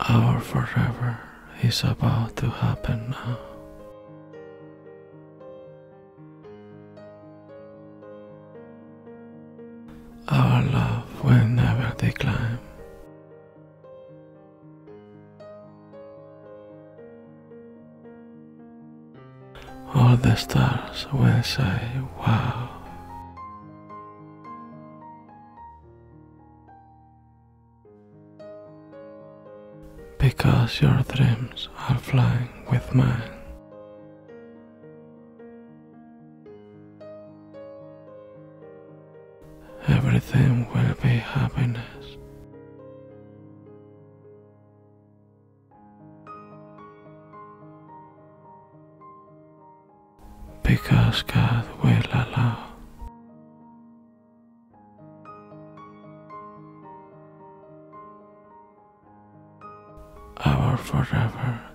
Our forever is about to happen now. Our love will never decline. All the stars will say, wow. Because your dreams are flying with mine. Everything will be happiness. Because God will allow. Our forever